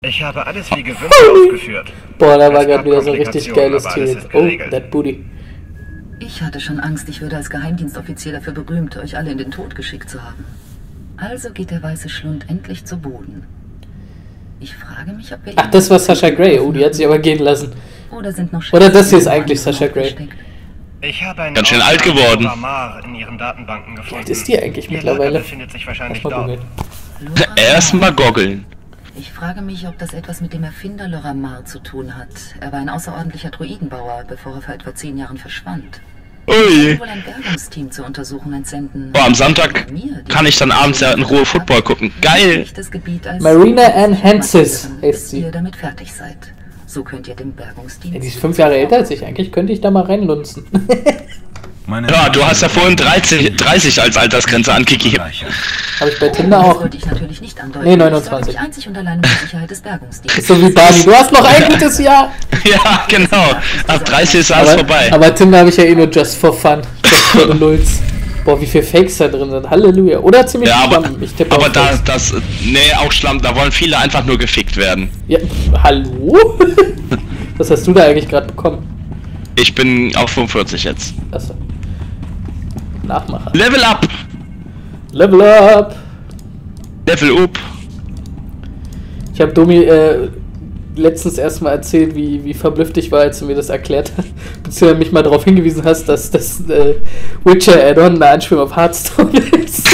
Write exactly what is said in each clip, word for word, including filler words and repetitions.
Ich habe alles wie gewünscht ausgeführt. Boah, da war gerade wieder so ein richtig geiles Ziel. Oh, that booty. Ich hatte schon Angst, ich würde als Geheimdienstoffizier dafür berühmt, euch alle in den Tod geschickt zu haben. Also geht der weiße Schlund endlich zu Boden. Ich frage mich, ob wir... Ach, das war Sasha Grey. Oh, die hat sich aber gehen lassen. Oder sind noch... Oder das hier ist eigentlich Sasha Grey. Ich habe einen Ganz schön alt geworden. in ihren Datenbanken gefunden. Wie alt ist die eigentlich mittlerweile? Befindet sich wahrscheinlich Mal dort. Erstmal goggeln. Ich frage mich, ob das etwas mit dem Erfinder Laura Mar zu tun hat. Er war ein außerordentlicher Droidenbauer, bevor er vor etwa zehn Jahren verschwand. Ui. Ich wohl ein Bergungsteam zur Untersuchung entsenden. Oh, am Sonntag kann ich dann abends ja in Ruhe Football gucken. Geil! Das Gebiet als Marina Ann Hansis heißt sie. ihr damit fertig seid. So könnt ihr dem Bergungsteam... Ja, die ist fünf Jahre älter als ich. Eigentlich könnte ich da mal reinlunzen. Ja, du hast ja vorhin dreißig, dreißig als Altersgrenze an, Kiki. Habe ich bei Tinder Das auch. wollte ich natürlich nicht andeuten. Nee, neunundzwanzig. Ich sage mich einzig und allein um die Sicherheit des Bergungsteams. Ist so wie Barney. Du hast noch ein gutes Jahr. Ja, genau. Ab dreißig ist alles Aber, vorbei. aber Tinder habe ich ja eh nur just for fun. Just for the lulz. Boah, wie viele Fakes da drin sind. Halleluja. Oder ziemlich Ja, aber, Schlamm. Ich tippe aber auf da, Fakes. das, nee, auch Schlamm, da wollen viele einfach nur gefickt werden. Ja, pff, hallo? Was hast du da eigentlich gerade bekommen? Ich bin auf fünfundvierzig jetzt. Achso. Nachmacher. Level up! Level up! Level up! Ich habe Domi äh, letztens erstmal erzählt, wie, wie verblüfft ich war, als du mir das erklärt hast. Beziehungsweise mich mal darauf hingewiesen hast, dass das äh, Witcher-Add-on eine Anspielung auf Hearthstone ist.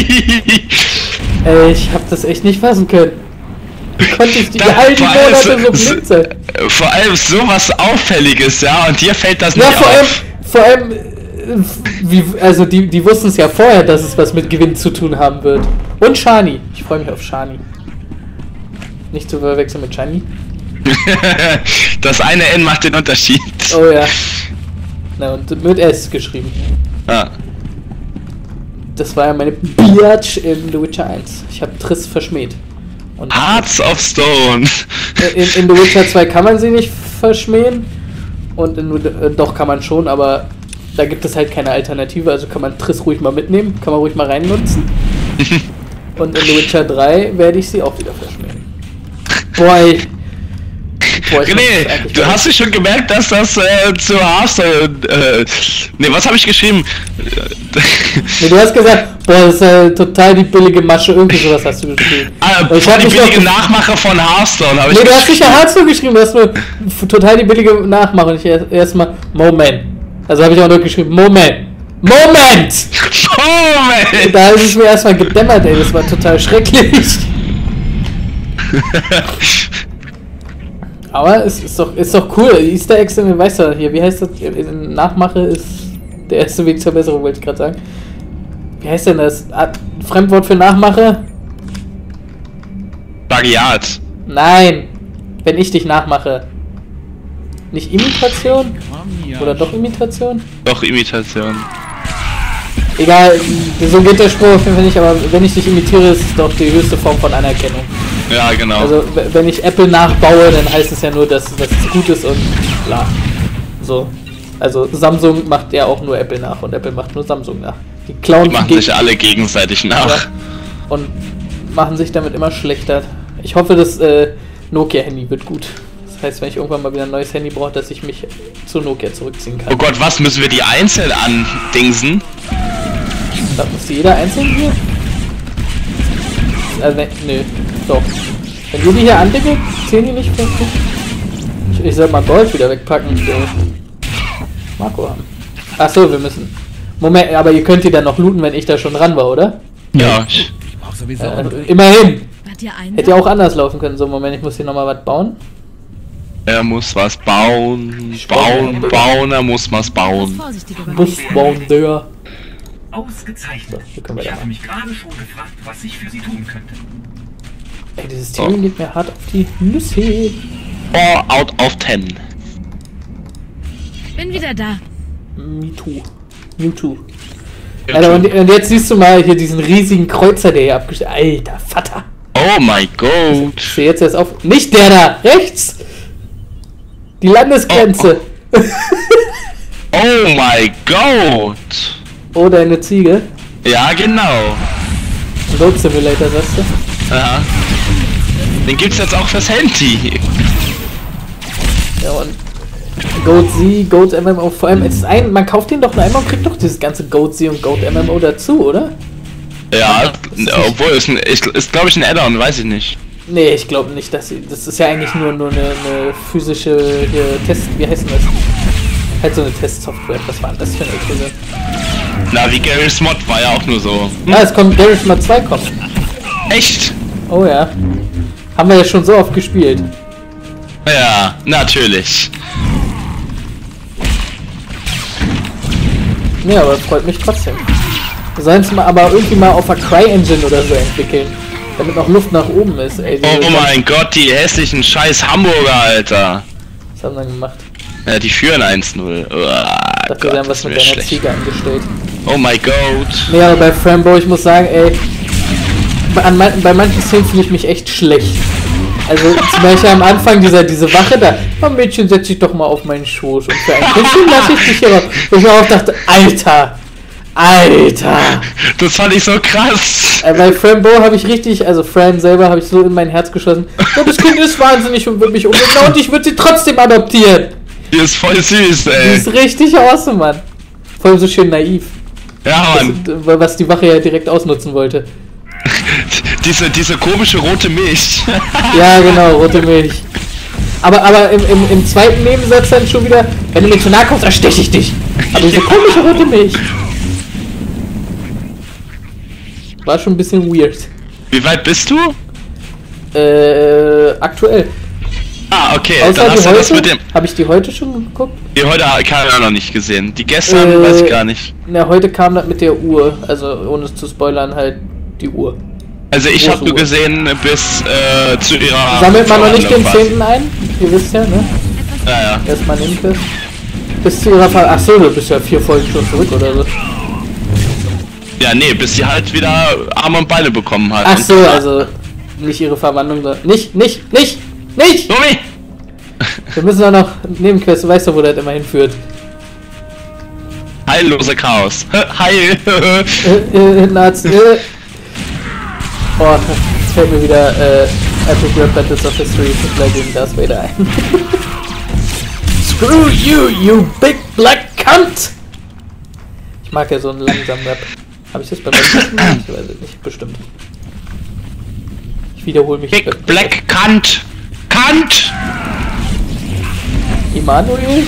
Ey, ich hab das echt nicht fassen können. Wie konnte ich die Da- halben vor allem Monate so so- blind sein? Vor allem sowas Auffälliges, ja, und dir fällt das Ja, nicht vor allem, auf. vor allem, äh, wie, also die, die wussten es ja vorher, dass es was mit Gewinn zu tun haben wird. Und Shani. Ich freue mich auf Shani. Nicht zu verwechseln mit Shani. Das eine N macht den Unterschied. Oh ja. Na, und mit S geschrieben. Ja. Das war ja meine Biatch in The Witcher eins. Ich habe Triss verschmäht. Und Hearts of Stone. in, in The Witcher zwei kann man sie nicht verschmähen. Und in, äh, doch kann man schon, aber da gibt es halt keine Alternative. Also kann man Triss ruhig mal mitnehmen, kann man ruhig mal reinnutzen. Und in The Witcher drei werde ich sie auch wieder verschmähen. Boah, ich, boah, ich René, du hast dich schon gemerkt, dass das äh, zu Hearthstone. Äh, ne, was habe ich geschrieben? Nee, du hast gesagt, boah, das ist äh, total die billige Masche, irgendwie sowas hast du geschrieben. Ah, Und ich voll hab die mich noch billige gef- Nachmache von Hearthstone habe ich Nee, du hast geschrieben. nicht Hearthstone geschrieben, du hast nur f- total die billige Nachmache. Und ich erst- erstmal, Moment. Also habe ich auch nur geschrieben, Moment. Moment! Moment! Da ist es mir erstmal gedämmert, ey, das war total schrecklich. Aber es ist doch, ist doch cool. Easter Eggs, weißt du hier, wie heißt das? Nachmache ist der erste Weg zur Besserung, wollte ich gerade sagen. Wie heißt denn das? Ah, Fremdwort für Nachmache? Plagiat. Nein! Wenn ich dich nachmache. Nicht Imitation? Oder doch Imitation? Doch, Imitation. Egal, so geht der Spruch auf jeden Fall nicht, aber wenn ich dich imitiere, ist es doch die höchste Form von Anerkennung. Ja, genau. Also, w- wenn ich Apple nachbaue, dann heißt es ja nur, dass, dass es gut ist und bla. So. Also, Samsung macht ja auch nur Apple nach und Apple macht nur Samsung nach. Die klauen Die machen geg- sich alle gegenseitig nach. ja, und machen sich damit immer schlechter. Ich hoffe, das äh, Nokia-Handy wird gut. Das heißt, wenn ich irgendwann mal wieder ein neues Handy brauche, dass ich mich zu Nokia zurückziehen kann. Oh Gott, was müssen wir die einzeln andingsen? Da muss jeder einzeln hier? Äh, ne, nö, doch. Wenn wir die hier andecken, zählen die nicht für mich? Ich, ich soll mal Gold wieder wegpacken. So. Marco haben. Achso, wir müssen. Moment, aber ihr könnt die dann noch looten, wenn ich da schon dran war, oder? Ja. ich- Ich brauch sowieso Äh, Unruhe. immerhin! Wart ihr ein? Hätte ja auch anders laufen können. So, Moment, ich muss hier nochmal was bauen. Er muss was bauen, bauen, bauen, er muss was bauen. Vorsichtiger beim Bus bauen, Digga. Ausgezeichnet. Hier können wir Ich da habe mal. mich gerade schon gefragt, was ich für Sie tun könnte. Ey, dieses Team geht mir hart auf die Nüsse. four out of ten. Bin wieder da. Me too. Me too. Alter, und, und jetzt siehst du mal hier diesen riesigen Kreuzer, der hier abgestellt. Alter, Vater. Oh my god. Ich sehe jetzt erst auf. Nicht der da! Rechts! Die Landesgrenze! Oh my god. Oh, deine Ziege. Ja, genau. Road Simulator, sagst du? Ja. Den gibt's jetzt auch fürs Handy. Ja, und Goat Z, Goat M M O, vor allem ist ein, man kauft den doch nur einmal und kriegt doch dieses ganze Goat Z und Goat M M O dazu, oder? Ja, obwohl, ist, ein, ist, ist glaube ich ein Add-on, weiß ich nicht. Nee, ich glaube nicht, dass sie, das ist ja eigentlich nur, nur eine, eine physische hier, Test, wie heißt denn das? Halt so eine Testsoftware, was war denn das für eine Episode? Na, wie Garry's Mod war ja auch nur so. Hm? Ah, es kommt, Garry's Mod zwei kommt. Echt? Oh ja. Haben wir ja schon so oft gespielt. Ja, natürlich. Ja, aber freut mich trotzdem. Wir sollen es mal aber irgendwie mal auf der CryEngine oder so entwickeln. Damit noch Luft nach oben ist, ey. Oh mein Gott, die hässlichen scheiß Hamburger, Alter. Was haben wir dann gemacht? Ja, die führen eins null. Oh, Dafür haben was mit deiner schlecht. Ziege angestellt. Oh mein Gott. Nee, aber bei Frambo, ich muss sagen, ey, bei, an man, bei manchen Szenen fühle ich mich echt schlecht. Also zum Beispiel am Anfang dieser diese Wache da, oh Mädchen, setz dich doch mal auf meinen Schoß und für ein Küsschen lasse ich dich hier. Und ich mir auch dachte, Alter, Alter. Das fand ich so krass. Äh, bei Frambo habe ich richtig, also Fran selber habe ich so in mein Herz geschossen. Oh, das Kind ist wahnsinnig und wird mich umbringen und ich würde sie trotzdem adoptieren. Die ist voll süß, ey. Die ist richtig awesome, Mann. Vor allem so schön naiv. Ja, Mann. Das, was die Wache ja direkt ausnutzen wollte. diese, diese komische rote Milch. Ja, genau, rote Milch. Aber, aber im, im, im zweiten Nebensatz dann schon wieder, wenn du mir zu nahe kommst, dann steche ich dich. Aber diese komische rote Milch. War schon ein bisschen weird. Wie weit bist du? Äh, aktuell. Ah, okay. Außer Dann hast die du das heute, mit dem... habe ich die heute schon geguckt? Die heute habe ich noch nicht gesehen. Die gestern Äh, weiß ich gar nicht. Na, heute kam das mit der Uhr. Also, ohne es zu spoilern, halt die Uhr. Also ich große habe nur Uhr. gesehen bis äh, zu ihrer... Sammelt man noch nicht den quasi. zehnten ein? Ihr wisst ja, ne? Ja, ja. Erstmal nehmen wir. Bis zu ihrer Fall. Achso, du bist ja vier Folgen schon zurück oder so. Ja, nee, bis sie halt wieder Arme und Beine bekommen hat. Ach so, also nicht ihre Verwandlung, sondern nicht, nicht, nicht, nicht! Tommy! Wir müssen auch noch Nebenquest, du weißt doch, wo das immer hinführt. Heillose Chaos. Heil! Äh, äh, Nazi, äh. Oh, da fällt mir wieder äh, Epic Rap Battles of History gleich gegen Darth Vader ein. Screw you, you big black cunt! Ich mag ja so einen langsamen Rap. Habe ich das bei meinem gemacht? Ich weiß es nicht, bestimmt. Ich wiederhole mich. Big Black Kant! Kant! Immanuel?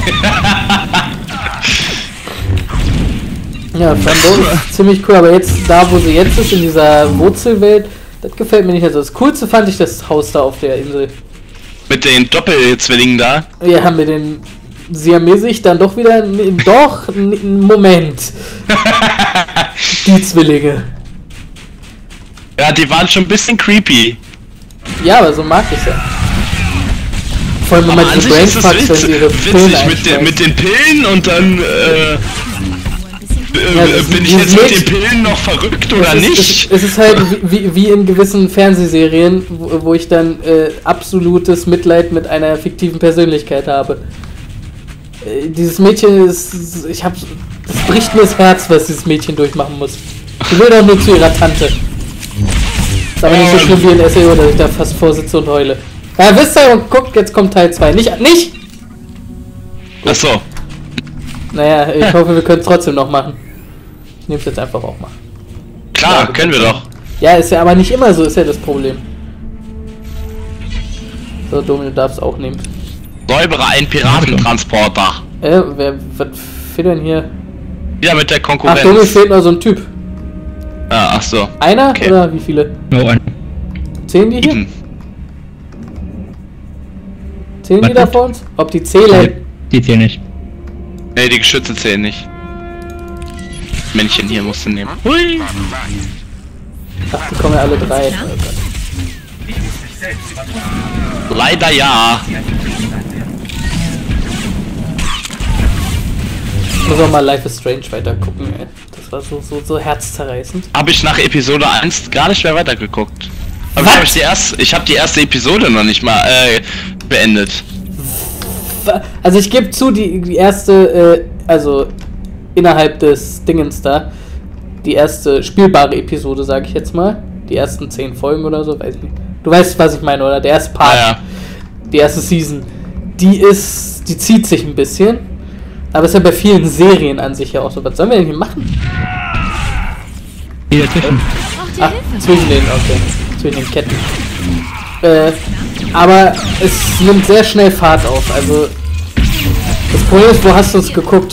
Ja, Frambo ist ziemlich cool, aber jetzt da, wo sie jetzt ist, in dieser Wurzelwelt, das gefällt mir nicht. Also das Coolste fand ich das Haus da auf der Insel. Mit den Doppelzwillingen da. Ja, mit den siamesisch dann doch wieder, doch, n- Moment. Die Zwillinge. Ja, die waren schon ein bisschen creepy. Ja, aber so mag ich ja. Vor allem, wenn Aber man an diese sich ist es Brainfucks, wenn sie ihre witzig, Pillen witzig mit, den, mit den Pillen und dann äh, Ja, äh, das- bin ich dieses jetzt mit Mädchen- den Pillen noch verrückt oder es ist, nicht? Es, es ist halt wie, wie, wie in gewissen Fernsehserien, wo, wo ich dann äh, absolutes Mitleid mit einer fiktiven Persönlichkeit habe. Äh, dieses Mädchen ist, ich hab, das bricht mir das Herz, was dieses Mädchen durchmachen muss. Sie will doch nur zu ihrer Tante. Ist aber nicht so schlimm wie in S E O, dass ich da fast vorsitze und heule. Ja, wisst ihr, und guckt, jetzt kommt Teil zwei. Nicht, nicht! Achso. Naja, ich hoffe, wir können es trotzdem noch machen. Ich nehme es jetzt einfach auch mal. Klar, Ja, können wir doch. Ja, ist ja aber nicht immer so, ist ja das Problem. So, Domi, du darfst auch nehmen. Säubere ein Piratentransporter. Äh, wer, was fehlt denn hier? Wieder mit der Ach, Domi Konkurrenz. fehlt noch so ein Typ. Ah, ach so. Einer Okay. oder wie viele? No one. Zehn die hier? Sieben. Zehn die Was da denn? vor uns? Ob die zählen? Die zählen nicht. Nee, die Geschütze zählen nicht. Männchen hier musst du nehmen. Hui! Ach, die kommen ja alle drei. Oh Gott. Ich muss mich selbst übertrumpfen. Leider ja. Ich muss auch mal Life is Strange weiter gucken, ey. Das war so, so, so herzzerreißend. Habe ich nach Episode eins gar nicht mehr weitergeguckt. Aber Was? ich habe die erste, ich habe die erste Episode noch nicht mal äh, beendet. Also ich gebe zu, die, die erste, äh, also innerhalb des Dingens da, die erste spielbare Episode, sage ich jetzt mal, die ersten zehn Folgen oder so, weiß ich nicht, Du weißt, was ich meine, oder? Der erste Part, Ja, ja. die erste Season, die ist, die zieht sich ein bisschen. Aber ist ja bei vielen Serien an sich ja auch so. Was sollen wir denn hier machen? Hier dazwischen. Ach, zwischen den, okay. Zwischen den Ketten. Äh, aber es nimmt sehr schnell Fahrt auf. Also, das Problem ist, wo hast du es geguckt?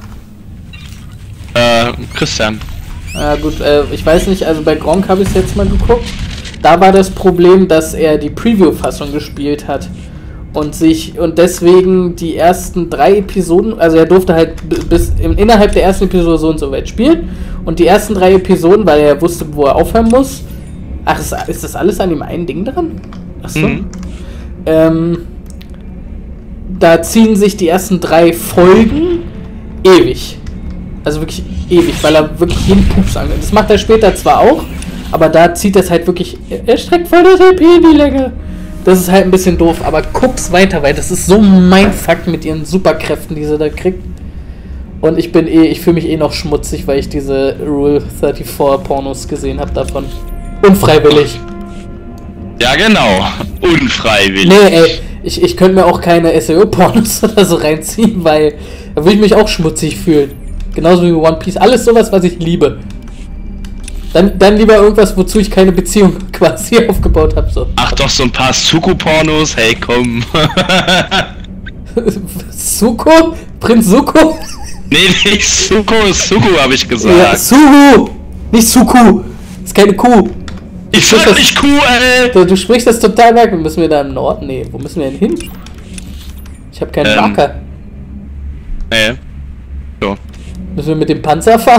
Äh, Christian. Ja gut, äh, ich weiß nicht, also bei Gronk habe ich es jetzt mal geguckt. Da war das Problem, dass er die Preview-Fassung gespielt hat. Und sich, und deswegen die ersten drei Episoden, also er durfte halt b- bis im, innerhalb der ersten Episode so und so weit spielen. Und die ersten drei Episoden, weil er wusste, wo er aufhören muss. Ach, ist, ist das alles an dem einen Ding dran? Achso. Mhm. Ähm, da ziehen sich die ersten drei Folgen ewig. Also wirklich ewig, weil er wirklich jeden Pups angeht. Das macht er später zwar auch, aber da zieht das halt wirklich. Er streckt voll das I P in die Länge. Das ist halt ein bisschen doof, aber guck's weiter, weil das ist so mein Fakt mit ihren Superkräften, die sie da kriegt. Und ich bin eh, ich fühle mich eh noch schmutzig, weil ich diese Rule vierunddreißig Pornos gesehen habe davon. Unfreiwillig. Ja, genau. Unfreiwillig. Nee, ey, ich, ich könnte mir auch keine S E O-Pornos oder so reinziehen, weil da würde ich mich auch schmutzig fühlen. Genauso wie One Piece. Alles sowas, was ich liebe. Dann, dann lieber irgendwas, wozu ich keine Beziehung quasi aufgebaut habe. So. Ach doch, so ein paar Suko-Pornos, hey komm. Suko? Prinz Suko? Nee, nicht Suko, Suko habe ich gesagt. Ja, Suhu! Nicht Suku! Ist keine Kuh. Ich sag das- nicht cool, ey. Du, du sprichst das total merkwürdig. Müssen wir da im Norden? Nee, wo müssen wir denn hin? Ich habe keinen Ähm. Marker. Nee. So. Müssen wir mit dem Panzer fahren?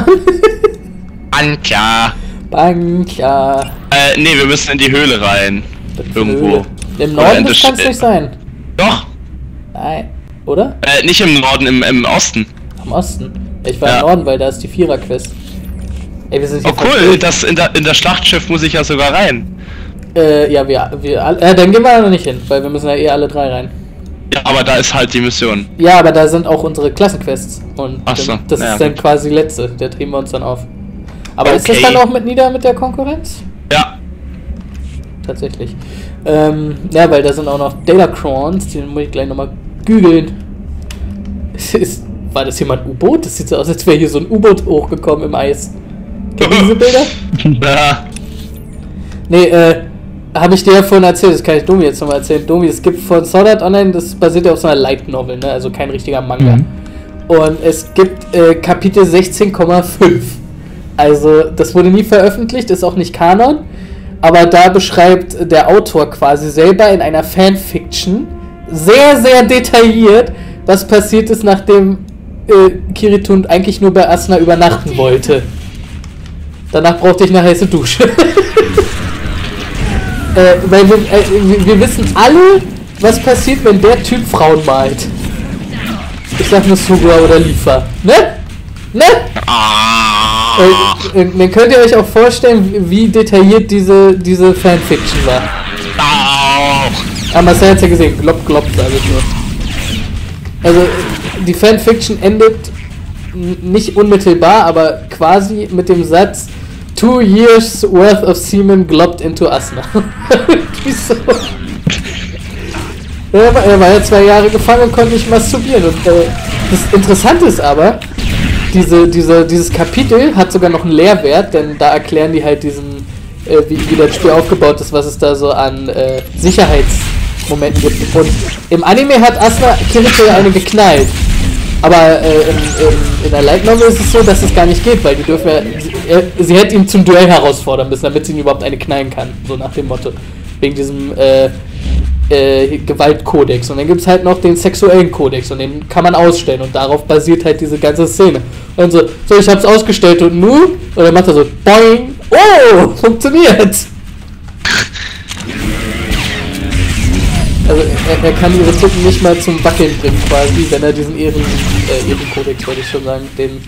Anja. Bankia. Äh, nee, wir müssen in die Höhle rein. Irgendwo. Im Oder Norden in das der kann es Sch- nicht sein. Doch. Nein. Oder? Äh, nicht im Norden, im, im Osten. Am Osten. Ich war Ja. im Norden, weil da ist die Vierer-Quest. Ey, wir sind hier Oh cool, verquillt. das in der, in der Schlachtschiff muss ich ja sogar rein. Äh, ja, wir, wir alle. Äh, dann gehen wir noch nicht hin, weil wir müssen ja eh alle drei rein. Ja, aber da ist halt die Mission. Ja, aber da sind auch unsere Klassenquests. Und Ach so, dann, das ja, ist dann gut. quasi die letzte. Der drehen wir uns dann auf. Aber ist das Okay. dann auch mit nieder mit der Konkurrenz? Ja. Tatsächlich. Ähm, ja, weil da sind auch noch Datacrons, die muss ich gleich nochmal googeln. Ist, war das hier mal ein U-Boot? Das sieht so aus, als wäre hier so ein U-Boot hochgekommen im Eis. Kennt ihr diese Bilder? Ja. Nee, äh, habe ich dir ja vorhin erzählt, das kann ich Domi jetzt nochmal erzählen. Domi, es gibt von Sword Art Online, das basiert ja auf so einer Light Novel, ne? Also kein richtiger Manga. Mhm. Und es gibt äh, Kapitel sechzehn Komma fünf. Also, das wurde nie veröffentlicht, ist auch nicht Kanon. Aber da beschreibt der Autor quasi selber in einer Fanfiction sehr, sehr detailliert, was passiert ist, nachdem äh, Kiritun eigentlich nur bei Asuna übernachten wollte. Danach brauchte ich eine heiße Dusche. äh, weil wir, äh, wir, wir wissen alle, was passiert, wenn der Typ Frauen malt. Ich sag nur Sugura oder Lifa. Ne? Ne? Ah. Äh, äh, dann könnt ihr euch auch vorstellen, wie detailliert diese, diese Fanfiction war. Auch. Aber Marcel hat's ja gesehen, glopp, glopp, sage ich nur. Also, äh, die Fanfiction endet n- nicht unmittelbar, aber quasi mit dem Satz Two years worth of semen glopped into Asuna. Wieso? Er war, er war ja zwei Jahre gefangen und konnte nicht masturbieren. Und äh, das Interessante ist aber, diese, diese, dieses Kapitel hat sogar noch einen Lehrwert, denn da erklären die halt diesen, äh, wie, wie das Spiel aufgebaut ist, was es da so an äh, Sicherheitsmomenten gibt. Und im Anime hat Asuna Kirito ja eine geknallt. Aber äh, in, in, in der Light Novel ist es so, dass es gar nicht geht, weil die dürfen ja, sie, er, sie hätte ihn zum Duell herausfordern müssen, damit sie ihn überhaupt eine knallen kann. So nach dem Motto. Wegen diesem äh, äh, Gewaltkodex. Und dann gibt es halt noch den sexuellen Kodex und den kann man ausstellen und darauf basiert halt diese ganze Szene. Und so, so ich hab's ausgestellt und nu? Und dann macht er so, boing, oh, funktioniert! Also er, er kann ihre Titten nicht mal zum Wackeln bringen quasi, wenn er diesen Ehren, äh, Ehrenkodex, wollte ich schon sagen, den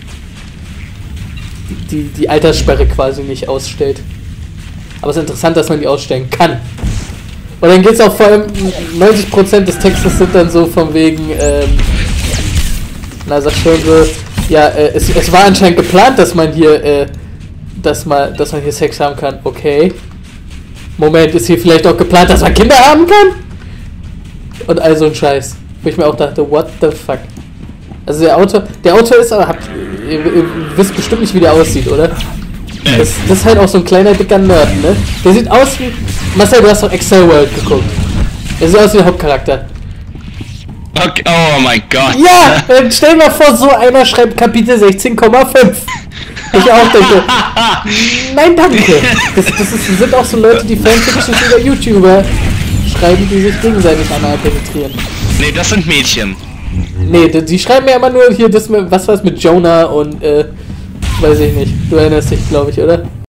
die, die Alterssperre quasi nicht ausstellt. Aber es ist interessant, dass man die ausstellen kann. Und dann geht es auch vor allem, neunzig Prozent des Textes sind dann so von wegen, ähm, na sag schon so, ja, äh, es, es war anscheinend geplant, dass man hier, äh, dass man, dass man hier Sex haben kann, okay. Moment, ist hier vielleicht auch geplant, dass man Kinder haben kann? Und all so ein Scheiß. Wo ich mir auch dachte, what the fuck? Also der Autor, der Autor ist aber, habt, ihr, ihr wisst bestimmt nicht, wie der aussieht, oder? Das, das ist halt auch so ein kleiner, dicker Nerd, ne? Der sieht aus wie... Marcel, du hast doch Excel World geguckt. Der sieht aus wie der Hauptcharakter. Okay, oh mein Gott. Ja, dann stell dir mal vor, so einer schreibt Kapitel sechzehn Komma fünf. Ich auch denke, nein, danke. Das, das ist, sind auch so Leute, die Fanfictions über YouTuber schreiben, die sich gegenseitig anal penetrieren. Nee, das sind Mädchen. Nee, die, die schreiben mir immer nur hier, das mit, was war's mit Jonah und, äh, weiß ich nicht. Du erinnerst dich, glaube ich, oder?